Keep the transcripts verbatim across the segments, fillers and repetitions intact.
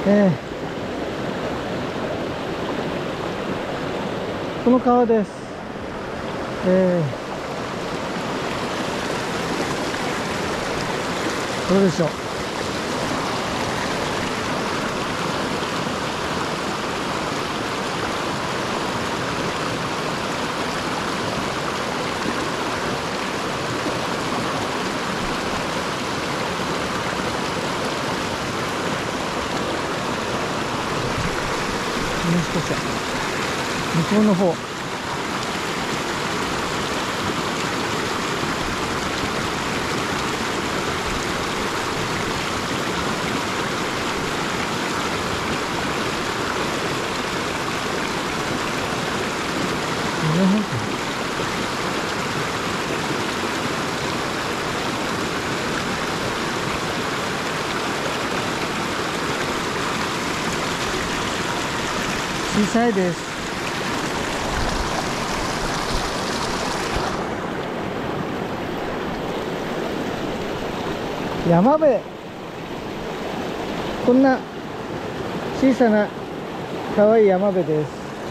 えー、この川です。えー、どうでしょう。もう少し向こうの方。この辺か。小さいです。山辺、こんな小さな可愛い山辺です。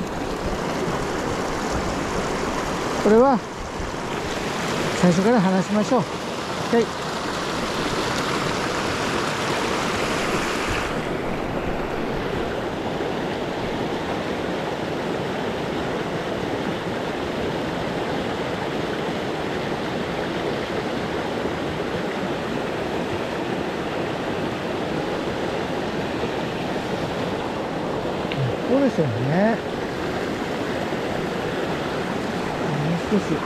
これは最初から話しましょう。はい。そうですよね。もう少し。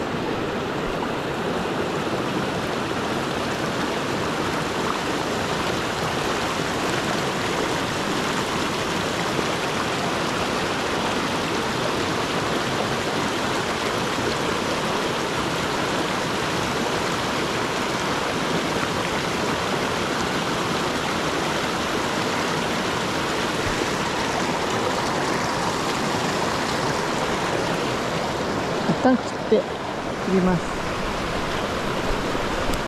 一旦切って切ります。